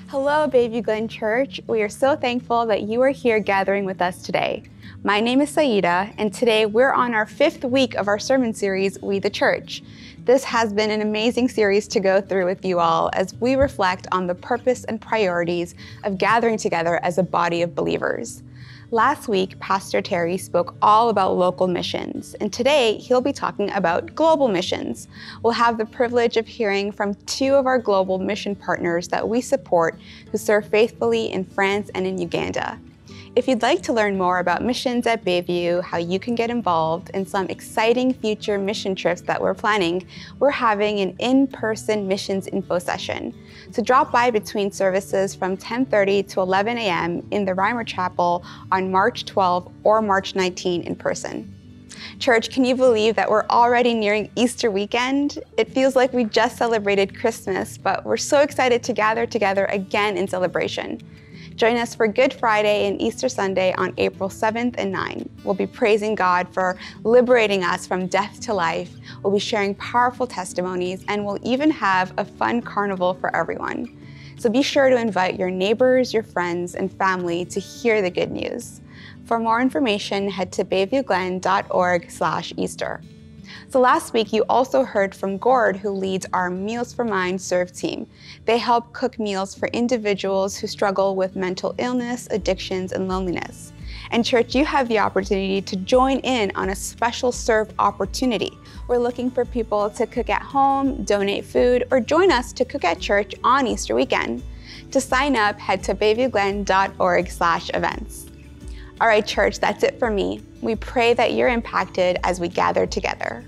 Hello, Bayview Glen Church. We are so thankful that you are here gathering with us today. My name is Saida, and today we're on our 5th week of our sermon series, We the Church. This has been an amazing series to go through with you all as we reflect on the purpose and priorities of gathering together as a body of believers. Last week, Pastor Terry spoke all about local missions, and today he'll be talking about global missions. We'll have the privilege of hearing from 2 of our global mission partners that we support who serve faithfully in France and in Uganda. If you'd like to learn more about missions at Bayview, how you can get involved, and some exciting future mission trips that we're planning, we're having an in-person missions info session. So drop by between services from 10:30 to 11 a.m. in the Reimer Chapel on March 12 or March 19 in person. Church, can you believe that we're already nearing Easter weekend? It feels like we just celebrated Christmas, but we're so excited to gather together again in celebration. Join us for Good Friday and Easter Sunday on April 7th and 9th. We'll be praising God for liberating us from death to life. We'll be sharing powerful testimonies, and we'll even have a fun carnival for everyone. So be sure to invite your neighbors, your friends, and family to hear the good news. For more information, head to bayviewglen.org/Easter. So last week, you also heard from Gord, who leads our Meals for Mind Serve team. They help cook meals for individuals who struggle with mental illness, addictions, and loneliness. And church, you have the opportunity to join in on a special serve opportunity. We're looking for people to cook at home, donate food, or join us to cook at church on Easter weekend. To sign up, head to bayviewglen.org/events. All right, church, that's it for me. We pray that you're impacted as we gather together.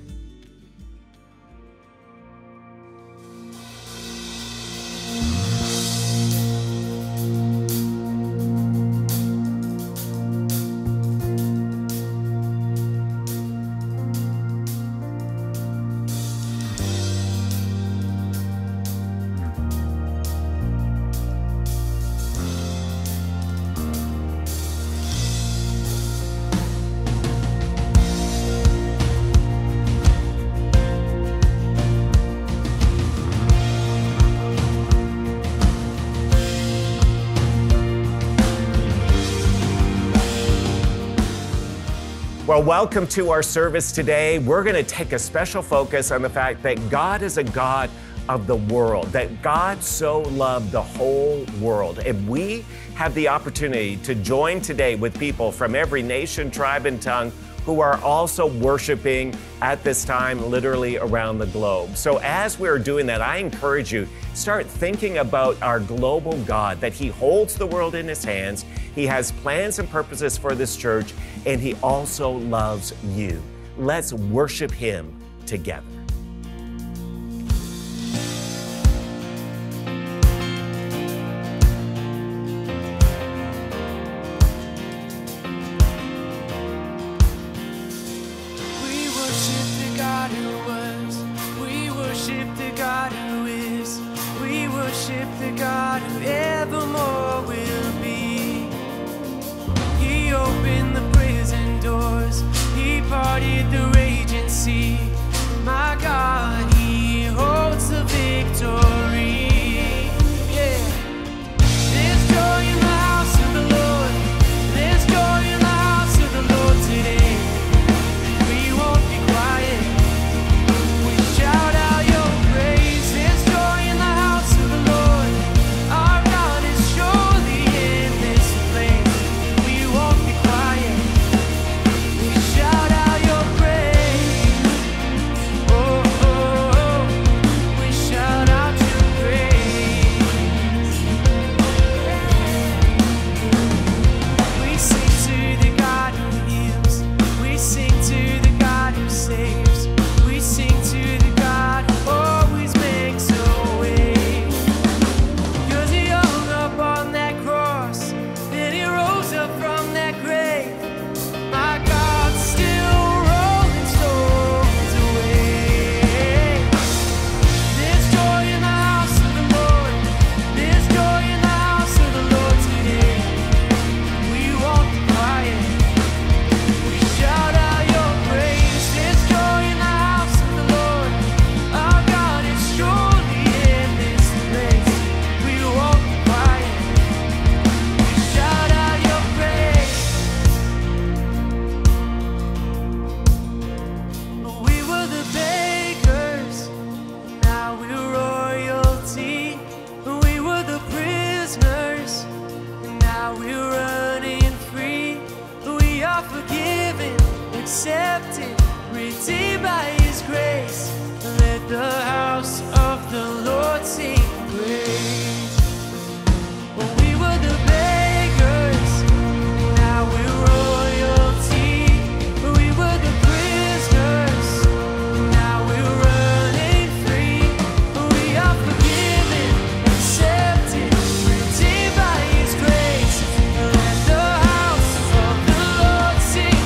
Well, welcome to our service today. We're going to take a special focus on the fact that God is a God of the world, that God so loved the whole world. And we have the opportunity to join today with people from every nation, tribe, and tongue who are also worshiping at this time literally around the globe. So as we're doing that, I encourage you, start thinking about our global God, that He holds the world in His hands. He has plans and purposes for this church, and He also loves you. Let's worship Him together. Shout out your praise. redeemed by His grace. Let the house of the Lord sing praise. When we were the beggars, now we're royalty. When we were the prisoners, now we're running free. We are forgiven, accepted, redeemed by His grace. Let the house of the Lord sing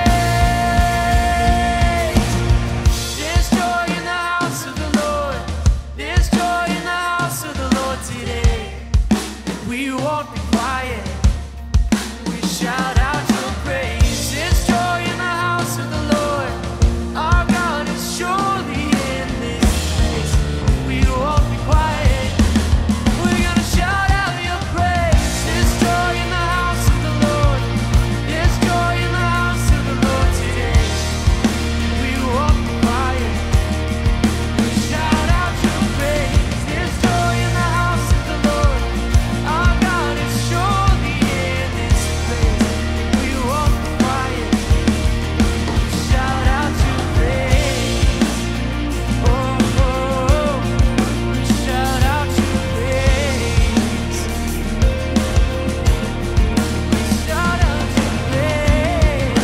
praise. There's joy in the house of the Lord. There's joy in the house of the Lord today. We won't be quiet. We shout out your praise. There's joy in the house of the Lord. Our God is surely in this place. We won't be quiet. We're gonna shout out your praise. There's joy in the house of the Lord. There's joy in the house of the Lord today. We won't be quiet. We shout out your praise. There's joy in the house of the Lord. Our God is surely in this place. We won't be quiet. We shout out your praise. Oh, oh, oh. We shout out your praise. We shout out your praise.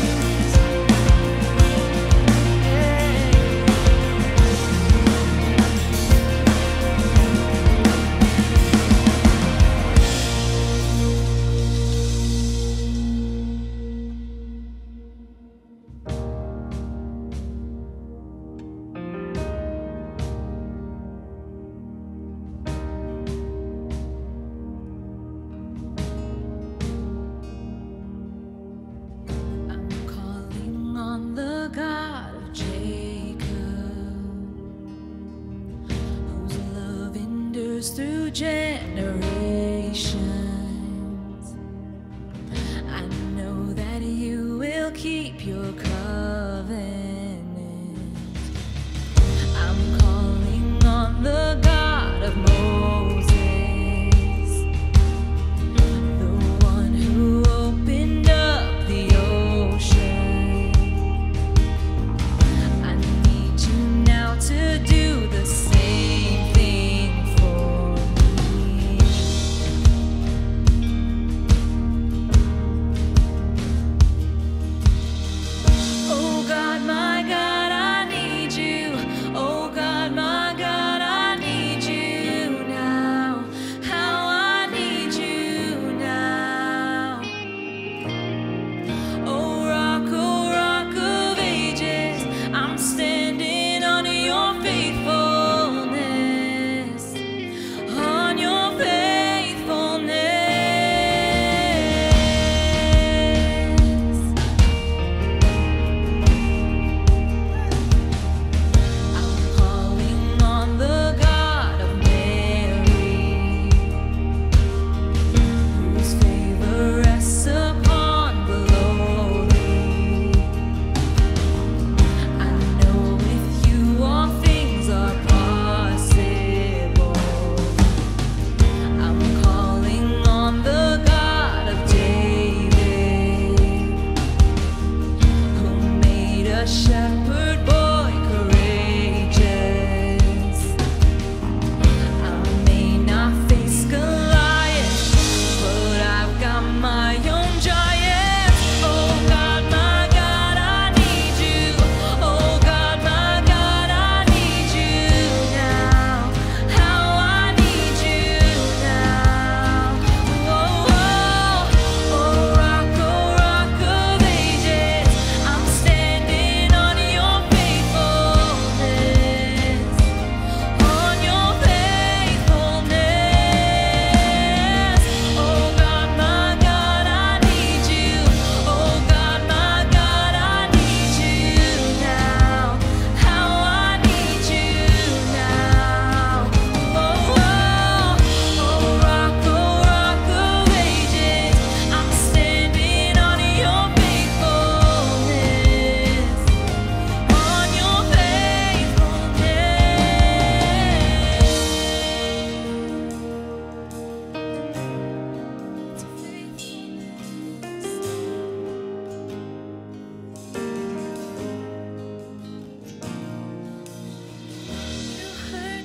I'm calling on the God of Jacob, whose love endures through generations. I know that you will keep your covenant. I'm calling on the God of Moses, the one who opened up the ocean. I need you now to do the same thing for me.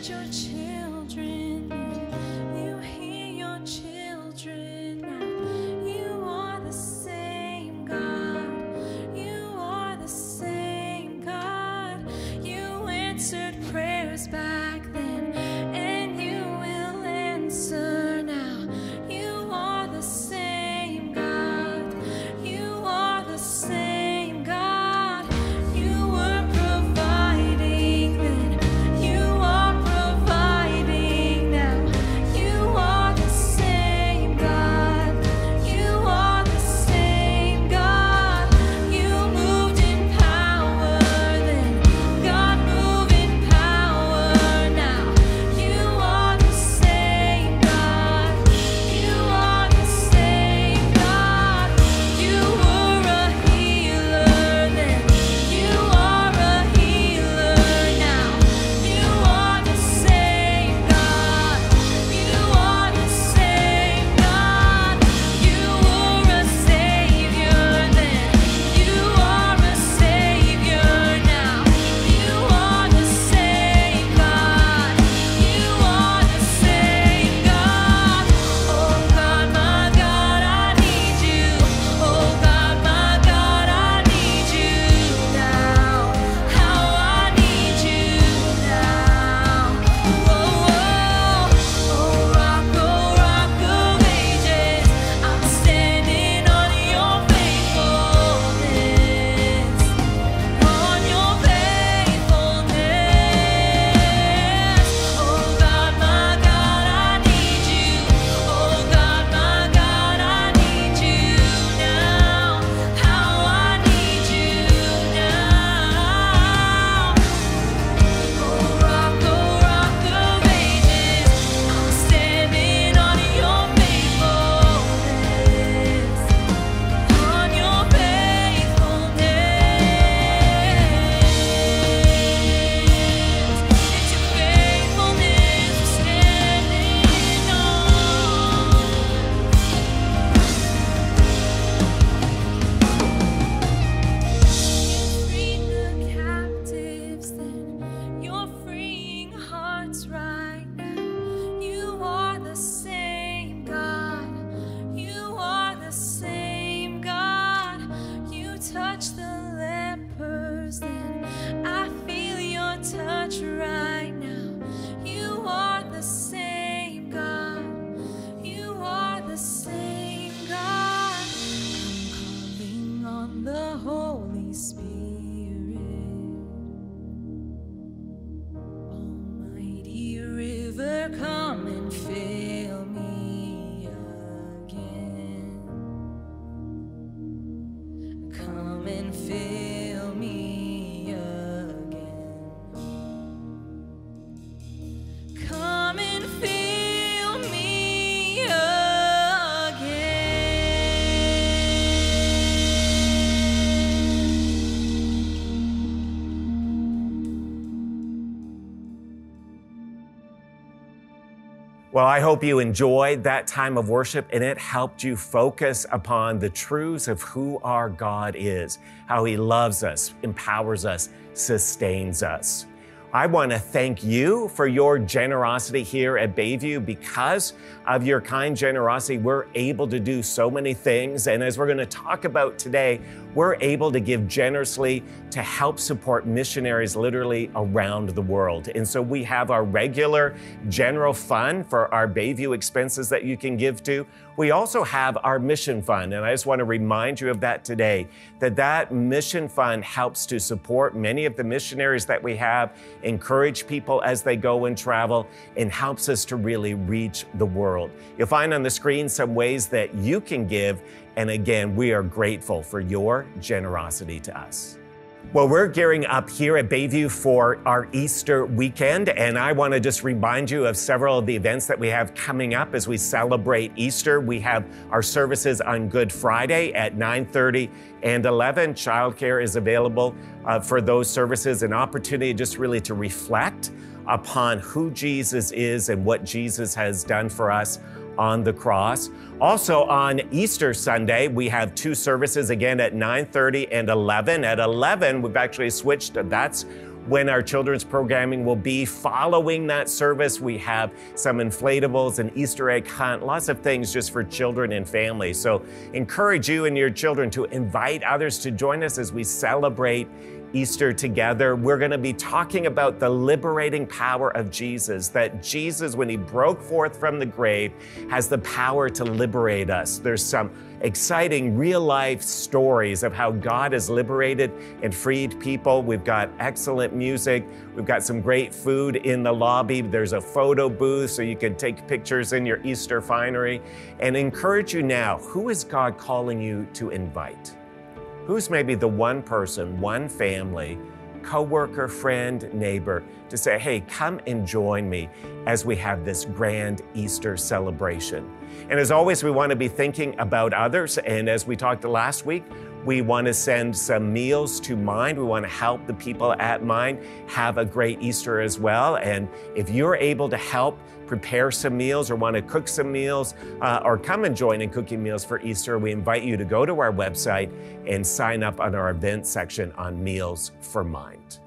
heard your children, you hear your children now. You are the same God. You are the same God. You answered prayers back then, and you will answer now. You are the same God. You are the same God. You were providing then. You are providing now. You are the same God. You are the same God. You moved in power then. God, move in power now. You are the same God. You are the same God. You were a healer then. You are a healer now. You are the same God. You are the same God. You were a savior then. You are a savior now. You are the same God. You are the same God. Oh God, my God, I need you. Oh God, my God, I need you now. How I need you now. Oh, rock of ages, I'm standing on your faithfulness, on your faithfulness. Oh God, my God, I need you. Oh God, my God, I need you now. How I need you now. Oh, rock of ages, I'm standing on your faithfulness, on your faithfulness. It's your faithfulness we're standing on. You freed the captives then. You're freeing hearts right now. You are the same God. You are the same God. You touch the lepers then. I feel your touch right now. You are the same God. You are the same God. I'm calling on the Holy Spirit. Almighty river, come and fill me again. Come and fill me again. Come and fill me again. Well, I hope you enjoyed that time of worship and it helped you focus upon the truths of who our God is, how He loves us, empowers us, sustains us. I want to thank you for your generosity here at Bayview. Because of your kind generosity, we're able to do so many things. And as we're going to talk about today, we're able to give generously to help support missionaries literally around the world. And so we have our regular general fund for our Bayview expenses that you can give to. We also have our mission fund, and I just want to remind you of that today, that mission fund helps to support many of the missionaries that we have, encourage people as they go and travel, and helps us to really reach the world. You'll find on the screen some ways that you can give, and again, we are grateful for your generosity to us. Well, we're gearing up here at Bayview for our Easter weekend, and I want to just remind you of several of the events that we have coming up as we celebrate Easter. We have our services on Good Friday at 9:30 and 11. Childcare is available for those services, an opportunity just really to reflect upon who Jesus is and what Jesus has done for us on the cross. Also on Easter Sunday, we have two services again at 9:30 and 11. At 11, we've actually switched. That's when our children's programming will be. Following that service, we have some inflatables, an Easter egg hunt, lots of things just for children and families. So encourage you and your children to invite others to join us as we celebrate Easter together. We're going to be talking about the liberating power of Jesus, that Jesus, when he broke forth from the grave, has the power to liberate us. There's some exciting real-life stories of how God has liberated and freed people. We've got excellent music. We've got some great food in the lobby. There's a photo booth so you can take pictures in your Easter finery. And encourage you now, who is God calling you to invite? Who's maybe the one person, one family, coworker, friend, neighbor, to say, hey, come and join me as we have this grand Easter celebration. And as always, we want to be thinking about others. And as we talked last week, we want to send some meals to Mind. We want to help the people at Mind have a great Easter as well. And if you're able to help prepare some meals or want to cook some meals or come and join in cooking meals for Easter, we invite you to go to our website and sign up on our events section on Meals for Mind.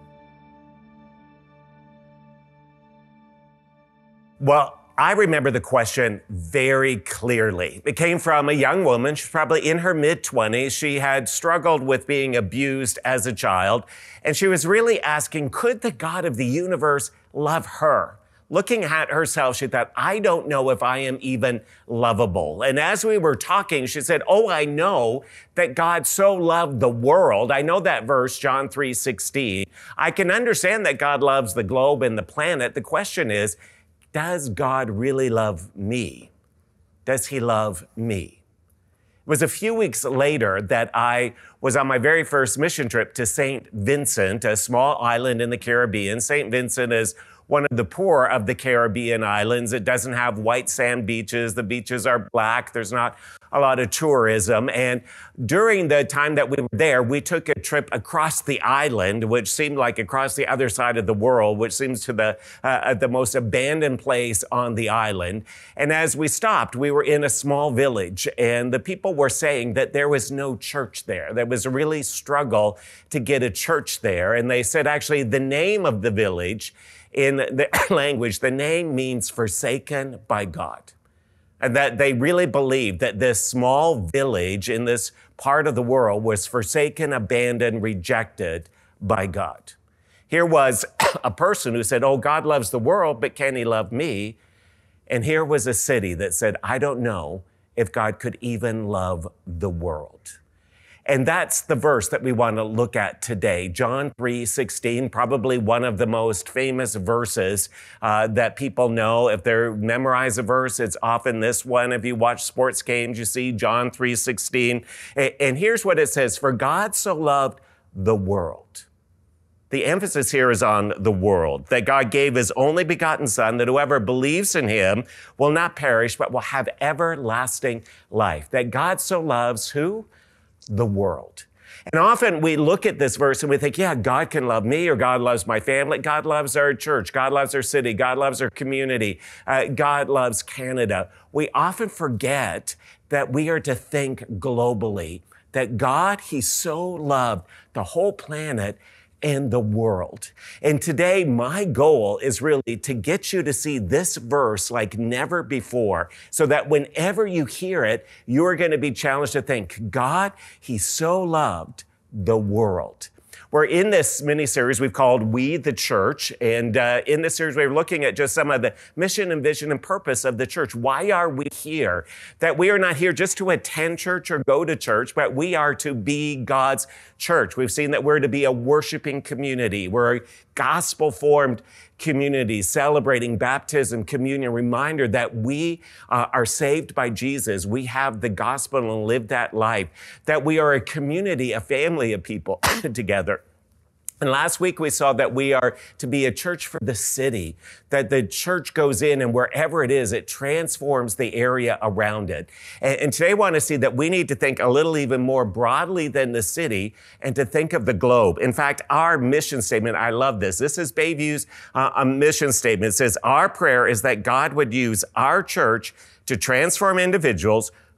Well, I remember the question very clearly. It came from a young woman. She's probably in her mid-20s. She had struggled with being abused as a child, and she was really asking, could the God of the universe love her? Looking at herself, she thought, I don't know if I am even lovable. And as we were talking, she said, oh, I know that God so loved the world. I know that verse, John 3:16. I can understand that God loves the globe and the planet. The question is, does God really love me? Does he love me? It was a few weeks later that I was on my very first mission trip to St. Vincent, a small island in the Caribbean. St. Vincent is one of the poor of the Caribbean islands. It doesn't have white sand beaches. The beaches are black. There's not a lot of tourism. And during the time that we were there, we took a trip across the island, which seemed like across the other side of the world, which seems to the most abandoned place on the island. And as we stopped, we were in a small village, and the people were saying that there was no church there. There was a really struggle to get a church there. And they said, actually, the name of the village in the language, the name means forsaken by God. And that they really believed that this small village in this part of the world was forsaken, abandoned, rejected by God. Here was a person who said, oh, God loves the world, but can he love me? And here was a city that said, I don't know if God could even love the world. And that's the verse that we want to look at today. John 3:16, probably one of the most famous verses that people know. If they memorize a verse, it's often this one. If you watch sports games, you see John 3:16. And here's what it says, for God so loved the world. The emphasis here is on the world, that God gave his only begotten Son, that whoever believes in him will not perish, but will have everlasting life. That God so loves who? The world. And often we look at this verse and we think, yeah, God can love me, or God loves my family. God loves our church. God loves our city. God loves our community. God loves Canada. We often forget that we are to think globally, that God, he so loved the whole planet and the world. And today, my goal is really to get you to see this verse like never before, so that whenever you hear it, you're going to be challenged to think, God, he so loved the world. We're in this mini-series we've called We the Church, and in this series we're looking at just some of the mission and vision and purpose of the church. Why are we here? That we are not here just to attend church or go to church, but we are to be God's church. We've seen that we're to be a worshiping community. We're a gospel-formed community celebrating baptism, communion, reminder that we are saved by Jesus. We have the gospel and live that life, that we are a community, a family of people together. And last week we saw that we are to be a church for the city, that the church goes in and wherever it is, it transforms the area around it. And today I want to see that we need to think a little even more broadly than the city and to think of the globe. In fact, our mission statement, I love this. This is Bayview's mission statement. It says, our prayer is that God would use our church to transform individuals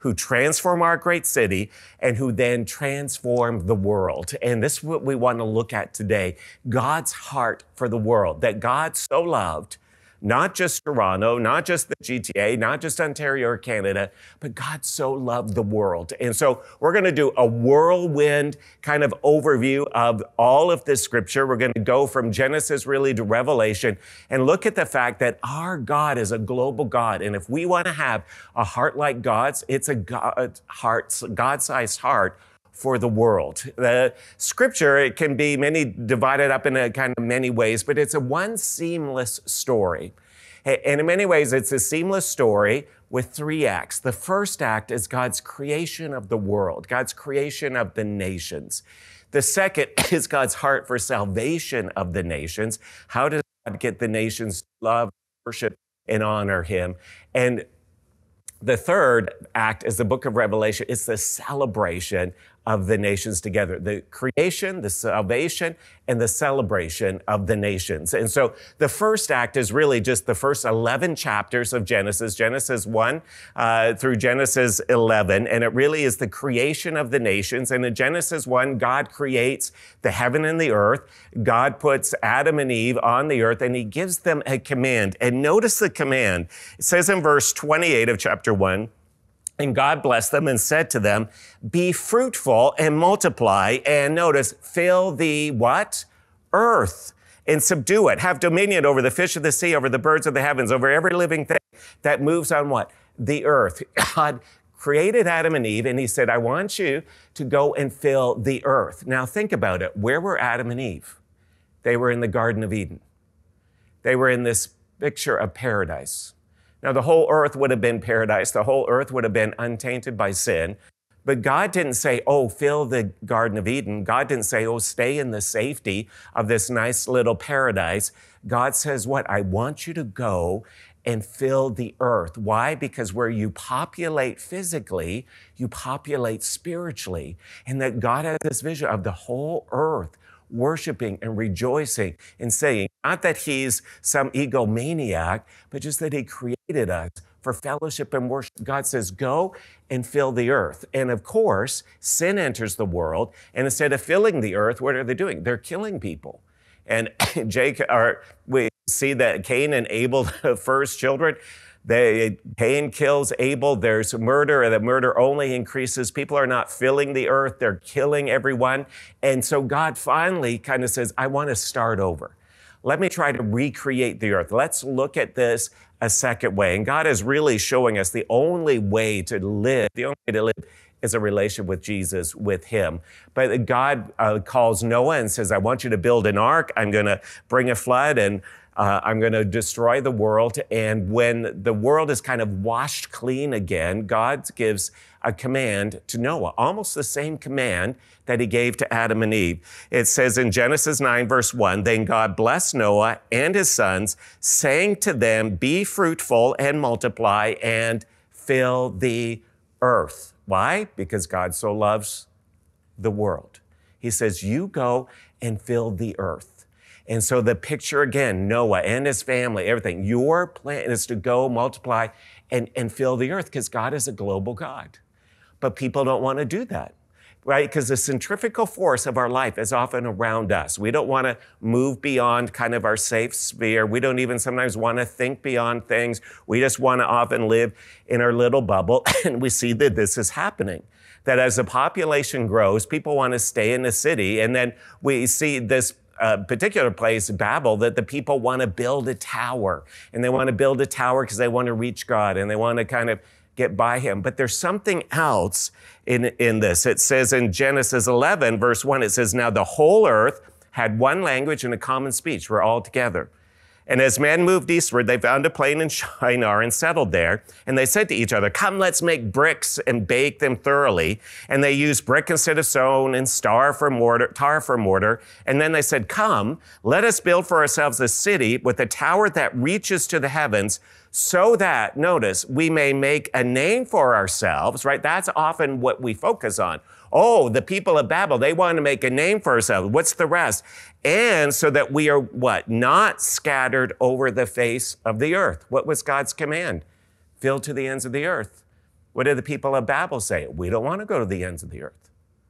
who transform our great city, and who then transform the world. And this is what we want to look at today, God's heart for the world, that God so loved not just Toronto, not just the GTA, not just Ontario or Canada, but God so loved the world. And so we're going to do a whirlwind kind of overview of all of this scripture. We're going to go from Genesis really to Revelation and look at the fact that our God is a global God. And if we want to have a heart like God's, it's a God-sized heart for the world. The scripture, it can be divided up in a kind of many ways, but it's a one seamless story. And in many ways, it's a seamless story with 3 acts. The first act is God's creation of the world, God's creation of the nations. The second is God's heart for salvation of the nations. How does God get the nations to love, worship, and honor him? And the third act is the book of Revelation. It's the celebration of the nations together, the creation, the salvation, and the celebration of the nations. And so the first act is really just the first 11 chapters of Genesis, Genesis 1 through Genesis 11. And it really is the creation of the nations. And in Genesis 1, God creates the heaven and the earth. God puts Adam and Eve on the earth, and he gives them a command. And notice the command. It says in verse 28 of chapter 1, and God blessed them and said to them, be fruitful and multiply, and notice, fill the what? Earth, and subdue it. Have dominion over the fish of the sea, over the birds of the heavens, over every living thing that moves on what? The earth. God created Adam and Eve, and he said, I want you to go and fill the earth. Now think about it. Where were Adam and Eve? They were in the Garden of Eden. They were in this picture of paradise. Now, the whole earth would have been paradise. The whole earth would have been untainted by sin. But God didn't say, oh, fill the Garden of Eden. God didn't say, oh, stay in the safety of this nice little paradise. God says what? I want you to go and fill the earth. Why? Because where you populate physically, you populate spiritually. And that God has this vision of the whole earth worshiping and rejoicing and saying, not that he's some egomaniac, but just that he created us for fellowship and worship. God says, go and fill the earth. And of course, sin enters the world. And instead of filling the earth, what are they doing? They're killing people. And we see that Cain and Abel, the first children, Cain kills Abel. There's murder, and the murder only increases. People are not filling the earth. They're killing everyone. And so God finally kind of says, I want to start over. Let me try to recreate the earth. Let's look at this a second way. And God is really showing us the only way to live is a relationship with Jesus, with him. But God calls Noah and says, I want you to build an ark. I'm going to bring a flood, and I'm going to destroy the world. And when the world is kind of washed clean again, God gives a command to Noah, almost the same command that he gave to Adam and Eve. It says in Genesis 9, verse 1, then God blessed Noah and his sons, saying to them, be fruitful and multiply and fill the earth. Why? Because God so loves the world. He says, you go and fill the earth. And so the picture again, Noah and his family, everything, your plan is to go multiply and fill the earth because God is a global God. But people don't want to do that, right? Because the centrifugal force of our life is often around us. We don't want to move beyond kind of our safe sphere. We don't even sometimes want to think beyond things. We just want to often live in our little bubble. And we see that this is happening. That as the population grows, people want to stay in the city. And then we see this particular place, Babel, that the people want to build a tower. And they want to build a tower because they want to reach God and they want to kind of get by him. But there's something else in this. It says in Genesis 11, verse 1, it says, now the whole earth had one language and a common speech. We're all together. And as men moved eastward, they found a plain in Shinar and settled there. And they said to each other, come, let's make bricks and bake them thoroughly. And they used brick instead of stone and tar for mortar. And then they said, come, let us build for ourselves a city with a tower that reaches to the heavens, so that, notice, we may make a name for ourselves, right? That's often what we focus on. Oh, the people of Babel, they want to make a name for ourselves. What's the rest? And so that we are what? Not scattered over the face of the earth. What was God's command? Fill to the ends of the earth. What did the people of Babel say? We don't want to go to the ends of the earth.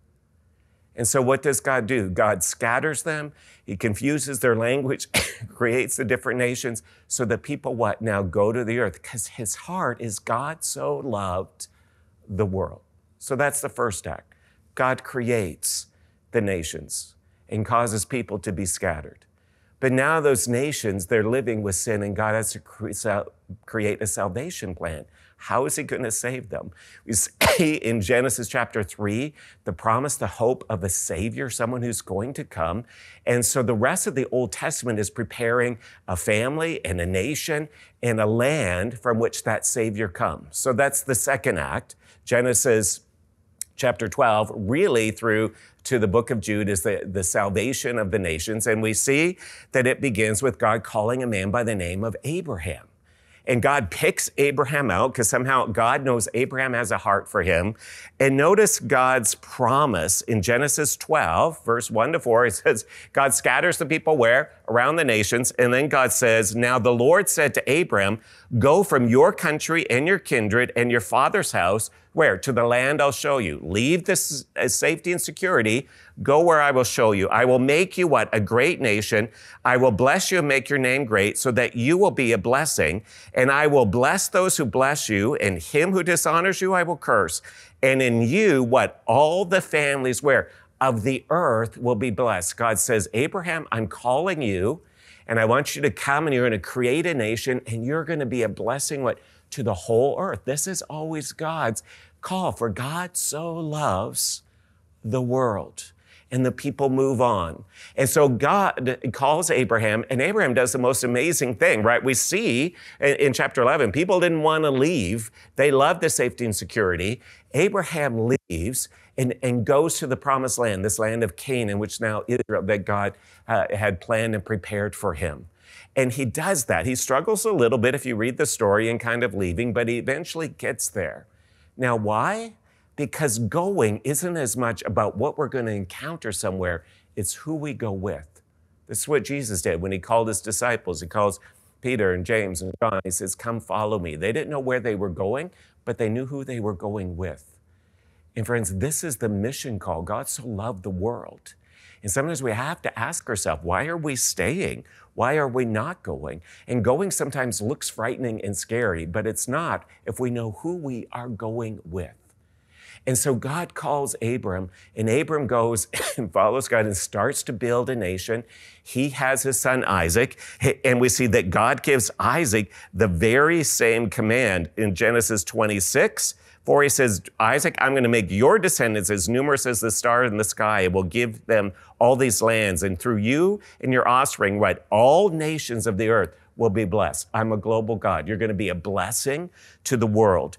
And so what does God do? God scatters them. He confuses their language, creates the different nations so that people what? Now go to the earth because his heart is God so loved the world. So that's the first act. God creates the nations and causes people to be scattered. But now those nations, they're living with sin and God has to create a salvation plan. How is he going to save them? We see in Genesis chapter 3, the promise, the hope of a Savior, someone who's going to come. And so the rest of the Old Testament is preparing a family and a nation and a land from which that Savior comes. So that's the second act. Genesis chapter 12, really through to the book of Jude is the salvation of the nations. And we see that it begins with God calling a man by the name of Abraham. And God picks Abraham out because somehow God knows Abraham has a heart for him. And notice God's promise in Genesis 12, verse 1 to 4. It says, God scatters the people where? Around the nations. And then God says, now the Lord said to Abram, go from your country and your kindred and your father's house, where? To the land I'll show you. Leave this safety and security. Go where I will show you. I will make you what? A great nation. I will bless you and make your name great so that you will be a blessing. And I will bless those who bless you, and him who dishonors you I will curse. And in you, what? All the families where? Of the earth will be blessed. God says, Abraham, I'm calling you, and I want you to come, and you're going to create a nation, and you're going to be a blessing, what? To the whole earth. This is always God's call, for God so loves the world. And the people move on. And so God calls Abraham, and Abraham does the most amazing thing, right? We see in chapter 11, people didn't want to leave. They loved the safety and security. Abraham leaves and goes to the promised land, this land of Canaan, which now Israel, that God had planned and prepared for him. And he does that. He struggles a little bit if you read the story and kind of leaving, but he eventually gets there. Now, why? Because going isn't as much about what we're going to encounter somewhere, it's who we go with. This is what Jesus did when he called his disciples. He calls Peter and James and John. He says, come follow me. They didn't know where they were going, but they knew who they were going with. And friends, this is the mission call. God so loved the world. And sometimes we have to ask ourselves, why are we staying? Why are we not going? And going sometimes looks frightening and scary, but it's not if we know who we are going with. And so God calls Abram, and Abram goes and follows God and starts to build a nation. He has his son Isaac, and we see that God gives Isaac the very same command in Genesis 26, for he says, Isaac, I'm going to make your descendants as numerous as the stars in the sky. I will give them all these lands, and through you and your offspring, right, all nations of the earth will be blessed. I'm a global God. You're going to be a blessing to the world.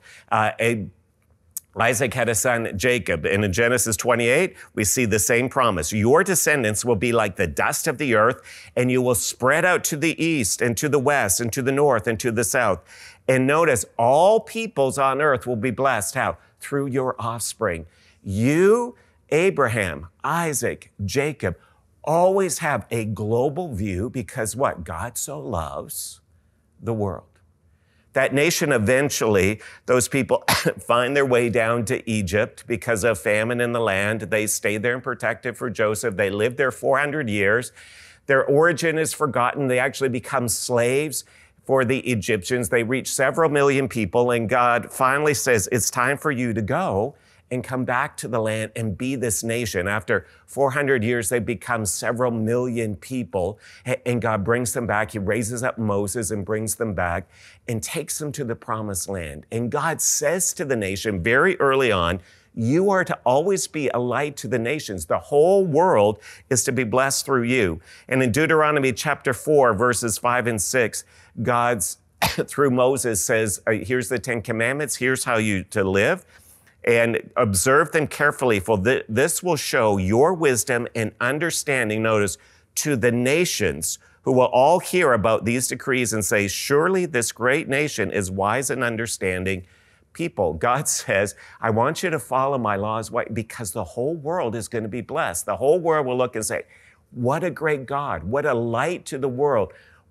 Isaac had a son, Jacob, and in Genesis 28, we see the same promise. Your descendants will be like the dust of the earth, and you will spread out to the east and to the west and to the north and to the south. And notice, all peoples on earth will be blessed. How? Through your offspring. You, Abraham, Isaac, Jacob, always have a global view because what? God so loves the world. That nation eventually, those people find their way down to Egypt because of famine in the land. They stayed there and protected for Joseph. They lived there 400 years. Their origin is forgotten. They actually become slaves for the Egyptians. They reach several million people, and God finally says, it's time for you to go and come back to the land and be this nation. After 400 years, they become several million people, and God brings them back. He raises up Moses and brings them back and takes them to the promised land. And God says to the nation very early on, you are to always be a light to the nations. The whole world is to be blessed through you. And in Deuteronomy chapter 4, verses 5 and 6, God's through Moses says, here's the 10 commandments. Here's how you to live. And observe them carefully, for this will show your wisdom and understanding, notice, to the nations who will all hear about these decrees and say, surely this great nation is wise and understanding people. God says, I want you to follow my laws. Why? Because the whole world is going to be blessed. The whole world will look and say, what a great God, what a light to the world.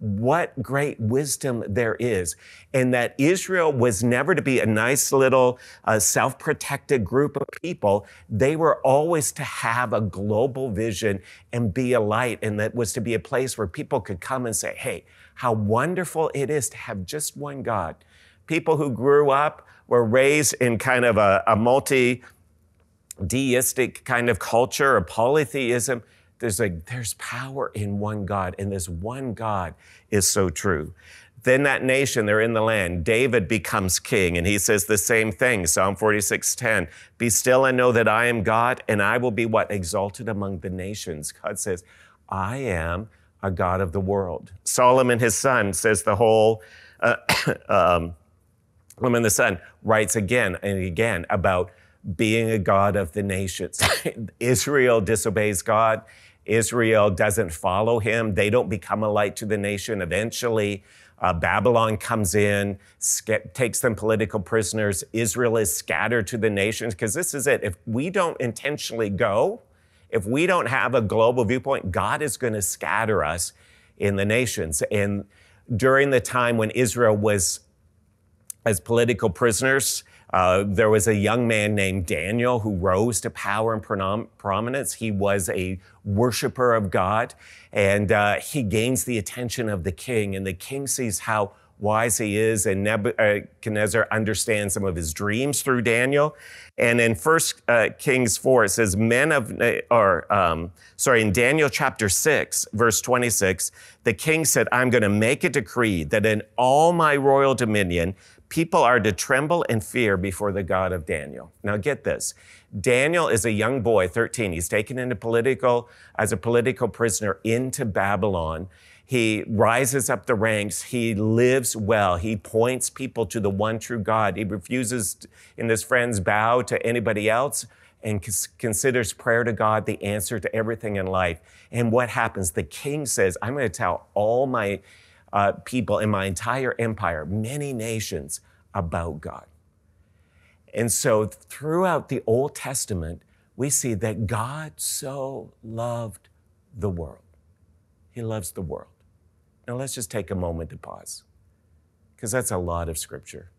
what great wisdom there is, and that Israel was never to be a nice little self-protected group of people. They were always to have a global vision and be a light, and that was to be a place where people could come and say, hey, how wonderful it is to have just one God. People who grew up were raised in kind of a multi-deistic kind of culture, or polytheism. There's power in one God, and this one God is so true. Then that nation, they're in the land. David becomes king, and he says the same thing, Psalm 46:10. Be still and know that I am God, and I will be what? Exalted among the nations. God says, I am a God of the world. Solomon, his son, says the whole, Solomon the son writes again and again about being a God of the nations. Israel disobeys God. Israel doesn't follow him. They don't become a light to the nation. Eventually, Babylon comes in, takes them political prisoners. Israel is scattered to the nations, because this is it. If we don't intentionally go, if we don't have a global viewpoint, God is going to scatter us in the nations. And during the time when Israel was as political prisoners, there was a young man named Daniel who rose to power and prominence. He was a worshiper of God, and he gains the attention of the king, and the king sees how wise he is, and Nebuchadnezzar understands some of his dreams through Daniel. And in 1 Kings 4, it says, in Daniel chapter 6, verse 26, the king said, I'm going to make a decree that in all my royal dominion, people are to tremble and fear before the God of Daniel. Now get this. Daniel is a young boy, 13. He's taken as a political prisoner into Babylon. He rises up the ranks. He lives well. He points people to the one true God. He refuses in his friends bow to anybody else, and considers prayer to God the answer to everything in life. And what happens? The king says, I'm going to tell all my people in my entire empire, many nations, about God. And so throughout the Old Testament, we see that God so loved the world. He loves the world. Now let's just take a moment to pause, because that's a lot of scripture.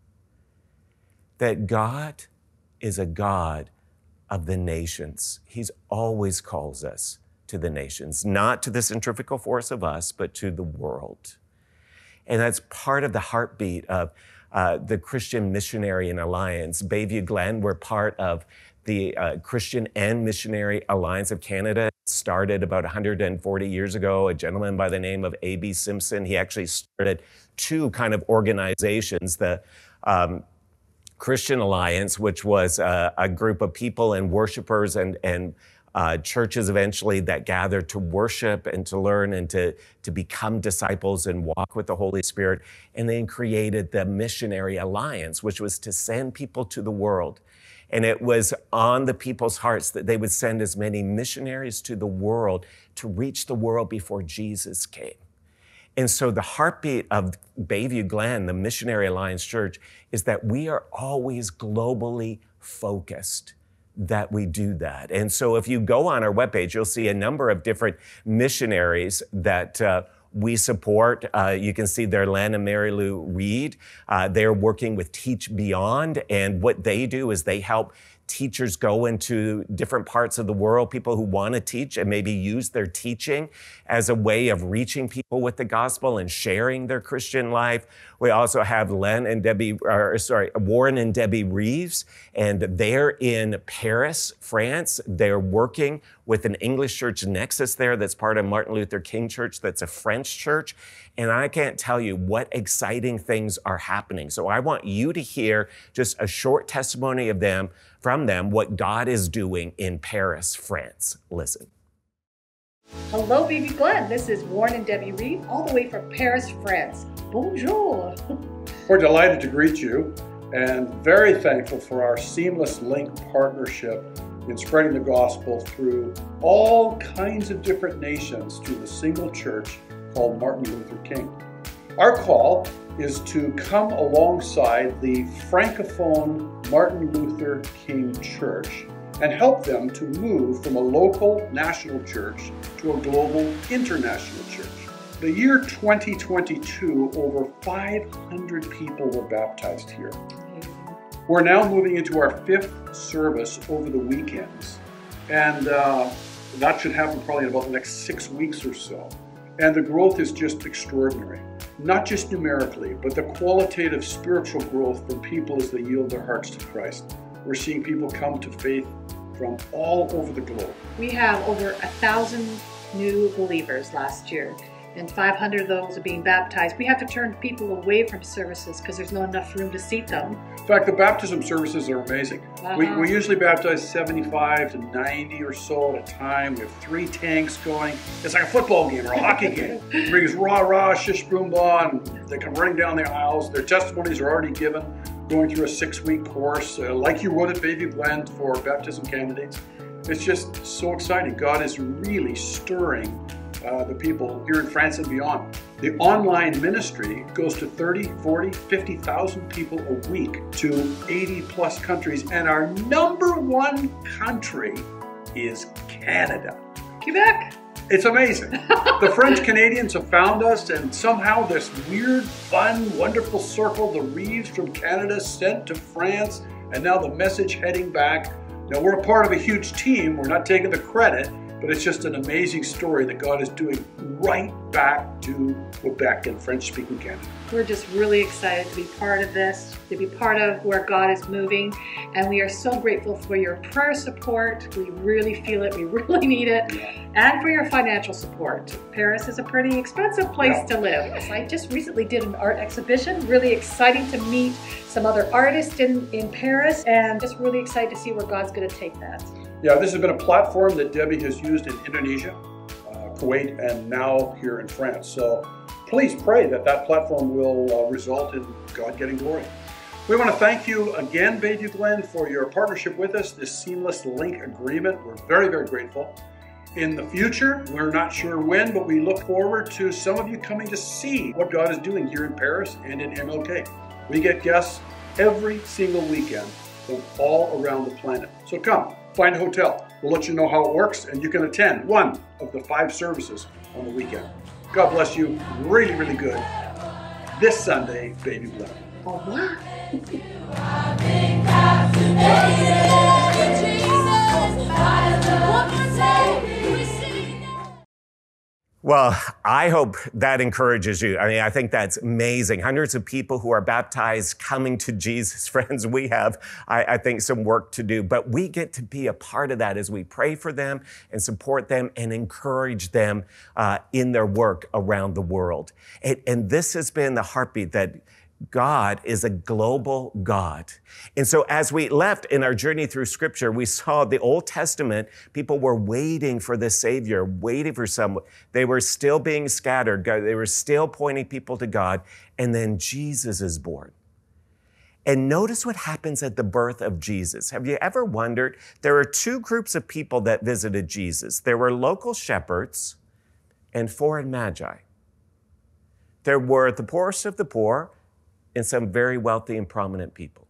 That God is a God of the nations. He's always calls us to the nations, not to the centrifugal force of us, but to the world. And that's part of the heartbeat of the Christian Missionary and Alliance. Bayview Glen, we're part of the Christian and Missionary Alliance of Canada. It started about 140 years ago. A gentleman by the name of A.B. Simpson, he actually started two kind of organizations. The Christian Alliance, which was a group of people and worshipers and churches eventually that gathered to worship and to learn and to become disciples and walk with the Holy Spirit. And then created the Missionary Alliance, which was to send people to the world. And it was on the people's hearts that they would send as many missionaries to the world to reach the world before Jesus came. And so the heartbeat of Bayview Glen, the Missionary Alliance Church, is that we are always globally focused, that we do that. And so if you go on our webpage, you'll see a number of different missionaries that we support. You can see there, Len and Mary Lou Reed. They're working with Teach Beyond, and what they do is they help teachers go into different parts of the world, people who want to teach and maybe use their teaching as a way of reaching people with the gospel and sharing their Christian life. We also have Warren and Debbie Reeves, and they're in Paris, France. They're working with an English church nexus there that's part of Martin Luther King Church, that's a French church. And I can't tell you what exciting things are happening. So I want you to hear just a short testimony from them, what God is doing in Paris, France. Listen. Hello, Bayview Glen. This is Warren and Debbie Reed, all the way from Paris, France. Bonjour. We're delighted to greet you and very thankful for our seamless link partnership in spreading the gospel through all kinds of different nations to the single church called Martin Luther King. Our call is to come alongside the Francophone Martin Luther King Church and help them to move from a local national church to a global international church. The year 2022, over 500 people were baptized here. We're now moving into our 5th service over the weekends. And that should happen probably in about the next 6 weeks or so. And the growth is just extraordinary. Not just numerically, but the qualitative spiritual growth from people as they yield their hearts to Christ. We're seeing people come to faith from all over the globe. We have over 1,000 new believers last year, and 500 of those are being baptized. We have to turn people away from services because there's not enough room to seat them. In fact, the baptism services are amazing. We usually baptize 75 to 90 or so at a time. We have 3 tanks going. It's like a football game or a hockey game. Brings rah rah, shish boom bah, and they come running down the aisles. Their testimonies are already given, going through a 6-week course, like you would at Bayview Glen for baptism candidates. It's just so exciting. God is really stirring the people here in France and beyond. The online ministry goes to 30, 40, 50,000 people a week to 80 plus countries. And our #1 country is Canada. Quebec. It's amazing. The French Canadians have found us, and somehow this weird, fun, wonderful circle, the Reeves from Canada sent to France, and now the message heading back. Now we're a part of a huge team. We're not taking the credit, but it's just an amazing story that God is doing right back to Quebec and French-speaking Canada. We're just really excited to be part of this, to be part of where God is moving, and we are so grateful for your prayer support. We really feel it, we really need it, and for your financial support. Paris is a pretty expensive place to live. Yes, I just recently did an art exhibition, really exciting to meet some other artists in Paris, and just really excited to see where God's going to take that. Yeah, this has been a platform that Debbie has used in Indonesia, Kuwait, and now here in France. So please pray that that platform will result in God getting glory. We want to thank you again, Bayview Glen, for your partnership with us, this seamless link agreement. We're very, very grateful. In the future, we're not sure when, but we look forward to some of you coming to see what God is doing here in Paris and in MLK. We get guests every single weekend from all around the planet. So come. Find a hotel. We'll let you know how it works, and you can attend one of the 5 services on the weekend. God bless you. Really, really good. This Sunday, Bayview Glen. Au revoir. Well, I hope that encourages you. I mean, I think that's amazing. Hundreds of people who are baptized coming to Jesus. Friends, we have, I think, some work to do, but we get to be a part of that as we pray for them and support them and encourage them in their work around the world. And this has been the heartbeat that God is a global God. And so as we left in our journey through Scripture, we saw the Old Testament, people were waiting for the Savior, waiting for someone. They were still being scattered. They were still pointing people to God. And then Jesus is born. And notice what happens at the birth of Jesus. Have you ever wondered? There are 2 groups of people that visited Jesus. There were local shepherds and foreign magi. There were the poorest of the poor and some very wealthy and prominent people.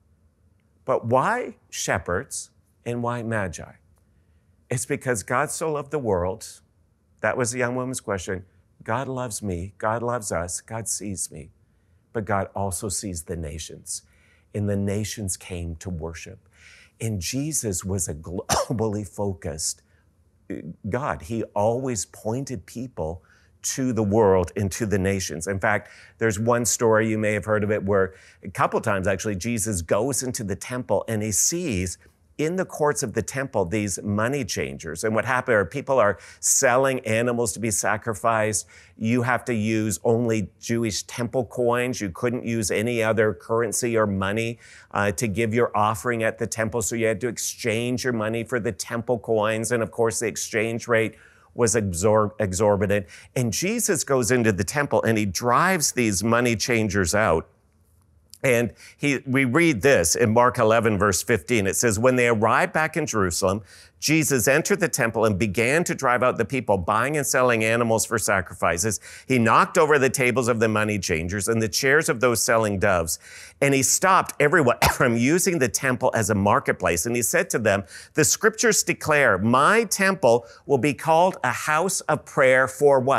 But why shepherds and why magi? It's because God so loved the world. That was the young woman's question. God loves me. God loves us. God sees me. But God also sees the nations. And the nations came to worship. And Jesus was a globally focused God. He always pointed people to the world and to the nations. In fact, there's one story, you may have heard of it, where a couple times actually, Jesus goes into the temple and he sees in the courts of the temple these money changers. And what happened are people are selling animals to be sacrificed. You have to use only Jewish temple coins. You couldn't use any other currency or money to give your offering at the temple. So you had to exchange your money for the temple coins. And of course, the exchange rate was exorbitant. And Jesus goes into the temple and he drives these money changers out. And we read this in Mark 11, verse 15. It says, when they arrived back in Jerusalem, Jesus entered the temple and began to drive out the people buying and selling animals for sacrifices. He knocked over the tables of the money changers and the chairs of those selling doves. And he stopped everyone from using the temple as a marketplace. And he said to them, the scriptures declare, my temple will be called a house of prayer for what?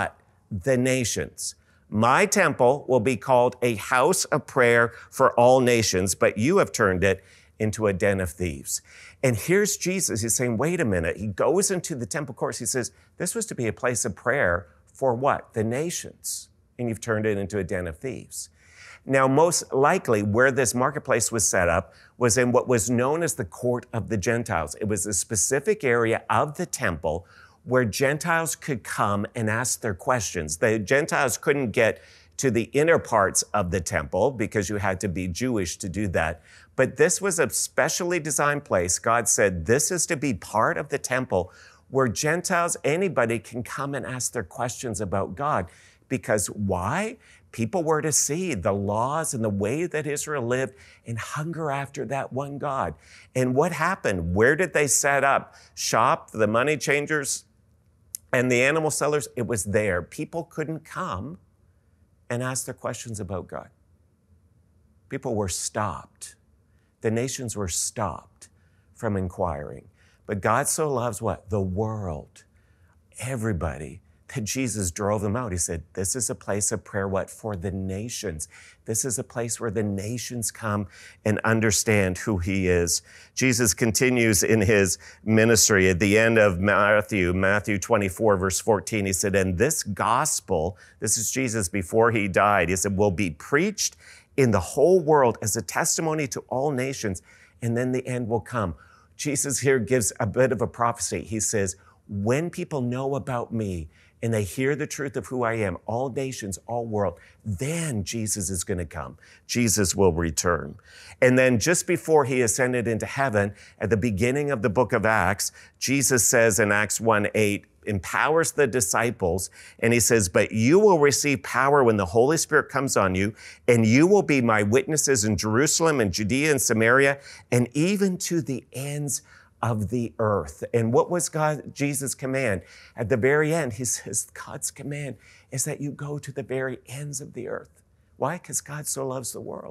the nations. My temple will be called a house of prayer for all nations, but you have turned it into a den of thieves. And here's Jesus. He's saying, wait a minute. He goes into the temple courts. He says, this was to be a place of prayer for what? The nations. And you've turned it into a den of thieves. Now, most likely where this marketplace was set up was in what was known as the court of the Gentiles. It was a specific area of the temple where Gentiles could come and ask their questions. The Gentiles couldn't get to the inner parts of the temple because you had to be Jewish to do that. But this was a specially designed place. God said, this is to be part of the temple where Gentiles, anybody can come and ask their questions about God. Because why? People were to see the laws and the way that Israel lived and hunger after that one God. And what happened? Where did they set up shop? The money changers and the animal sellers? It was there. People couldn't come and ask their questions about God. People were stopped. The nations were stopped from inquiring. But God so loves what? The world. Everybody. That Jesus drove them out. He said, this is a place of prayer, what? For the nations. This is a place where the nations come and understand who he is. Jesus continues in his ministry at the end of Matthew 24, verse 14. He said, and this gospel, this is Jesus before he died, he said, will be preached in the whole world as a testimony to all nations, and then the end will come. Jesus here gives a bit of a prophecy. He says, when people know about me, and they hear the truth of who I am, all nations, all world, then Jesus is going to come. Jesus will return. And then just before he ascended into heaven, at the beginning of the book of Acts, Jesus says in Acts 1:8, empowers the disciples, and he says, but you will receive power when the Holy Spirit comes on you, and you will be my witnesses in Jerusalem and Judea and Samaria, and even to the ends of the earth. And what was Jesus' command? At the very end, he says, God's command is that you go to the very ends of the earth. Why? Because God so loves the world.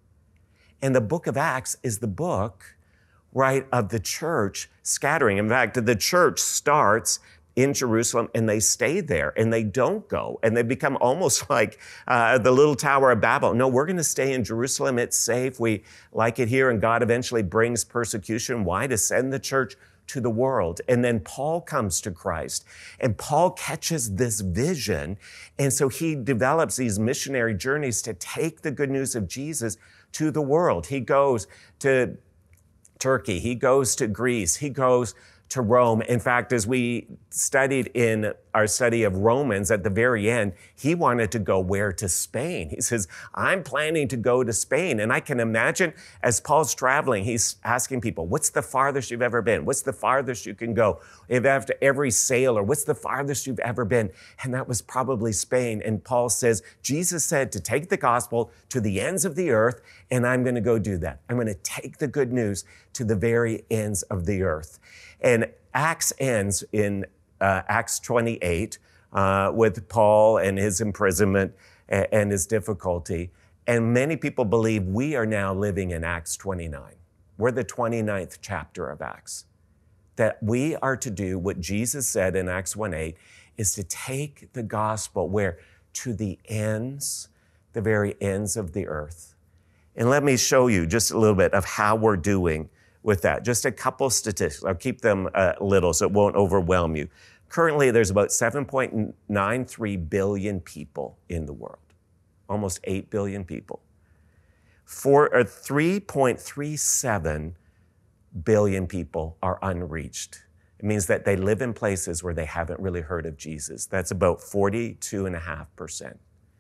And the book of Acts is the book, right, of the church scattering. In fact, the church starts in Jerusalem and they stay there and they don't go and they become almost like the little Tower of Babel. No, we're going to stay in Jerusalem. It's safe. We like it here. And God eventually brings persecution. Why? To send the church to the world. And then Paul comes to Christ and Paul catches this vision. And so he develops these missionary journeys to take the good news of Jesus to the world. He goes to Turkey. He goes to Greece. He goes to Rome. In fact, as we studied in our study of Romans at the very end, he wanted to go where? To Spain. He says, I'm planning to go to Spain. And I can imagine as Paul's traveling, he's asking people, what's the farthest you've ever been? What's the farthest you can go? If after every sailor, what's the farthest you've ever been? And that was probably Spain. And Paul says, Jesus said to take the gospel to the ends of the earth, and I'm going to go do that. I'm going to take the good news to the very ends of the earth. And Acts ends in Acts 28 with Paul and his imprisonment and his difficulty. And many people believe we are now living in Acts 29. We're the 29th chapter of Acts. That we are to do what Jesus said in Acts 1:8 is to take the gospel where? To the ends, the very ends of the earth. And let me show you just a little bit of how we're doing with that. Just a couple statistics. I'll keep them little so it won't overwhelm you. Currently, there's about 7.93 billion people in the world, almost 8 billion people. 3.37 billion people are unreached. It means that they live in places where they haven't really heard of Jesus. That's about 42.5%.